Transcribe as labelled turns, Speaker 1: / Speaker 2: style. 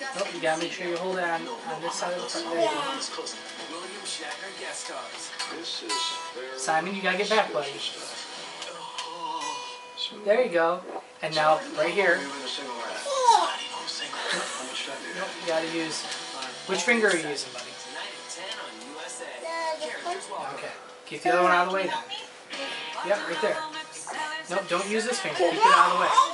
Speaker 1: Nope, you gotta make sure you hold it on this side of the front. There you go. Simon, you gotta get back, buddy. There you go. And now, right here. Nope, you gotta use. Which finger are you using, buddy? Okay. Keep the other one out of the way then. Yep, right there. Nope, don't use this finger. Keep it out of the way.